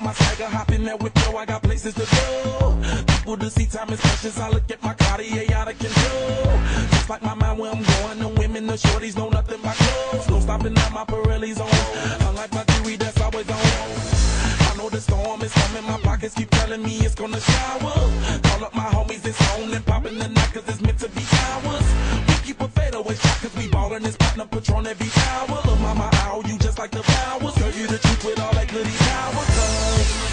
my swagger, hop in there with yo, I got places to go. People to see, time is precious, I look at my Cartier out of control. Just like my mind where I'm going, the women, the shorties know nothing but clothes. No stopping at my Pirelli's on, unlike my jewelry that's always on. I know the storm is coming, my pockets keep telling me it's gonna shower. Call up my homies, it's on and popping the night, cause it's meant to be ours. We keep a fadeaway shot, cause we ballin' this platinum Patron every hour. Look, mama, ow, you just like the flowers. Girl, you the truth with all that goody power, cause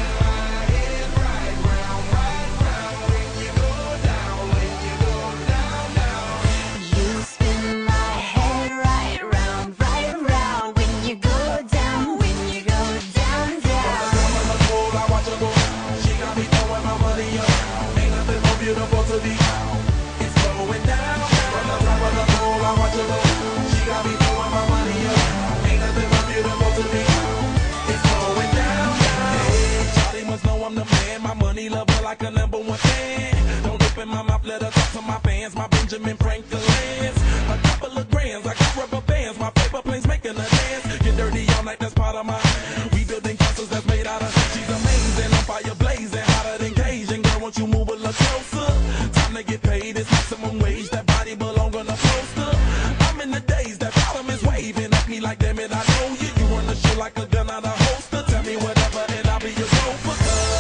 beautiful to be. It's going down. From the top of the pole, I watch her go. She got me throwing my money up. Ain't nothing more beautiful to me. It's going down. Hey, Charlie must know I'm the man. My money lover like a #1 fan. Don't open my mouth, let her talk to my fans. My Benjamin Franklin's. A couple of grands, I got rubber bands. My paper planes making a dance. Get dirty all night, that's part of my. We building castles that's made out of. She's amazing, on fire blazing, hotter than Cajun. Girl, won't you move a little closer? To get paid, it's maximum wage. That body belong on a poster. I'm in the days that bottom is waving at me like, damn it, I know you. You run the show like a gun out of holster. Tell me whatever and I'll be your gopher.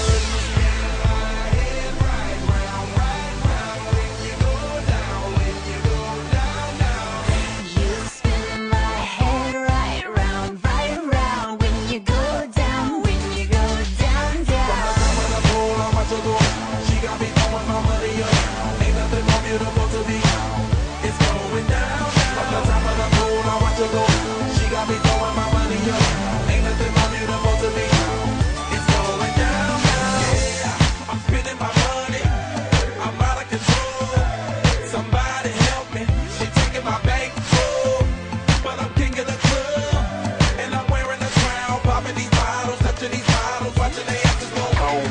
Beautiful to be. It's going down. From the top of the pool, I watch her go. She got me throwing my money up. Ain't nothing more beautiful to me. It's going down. Yeah, I'm spending my money. I'm out of control. Somebody help me. She taking my bankroll, but I'm king of the club, and I'm wearing a crown, popping these bottles, touching these bottles, watching they asses go home.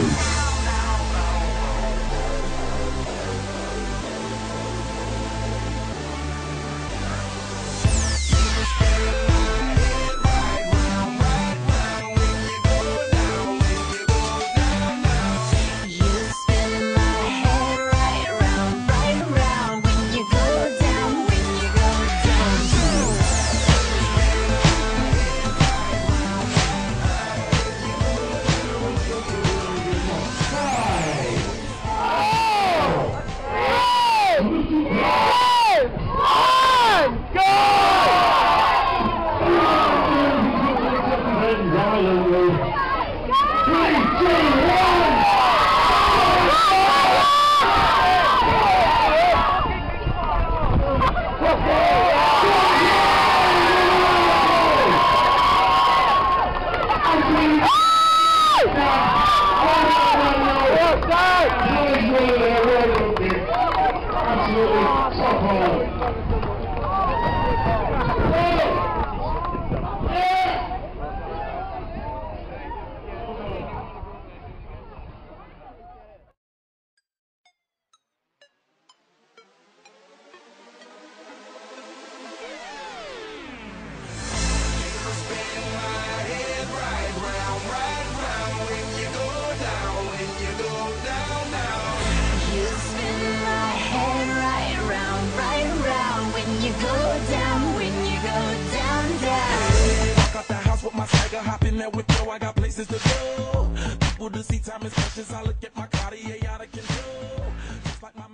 Hop in there with yo, I got places to go. People to see, time is precious. I look at my Cartier out of control. Just like my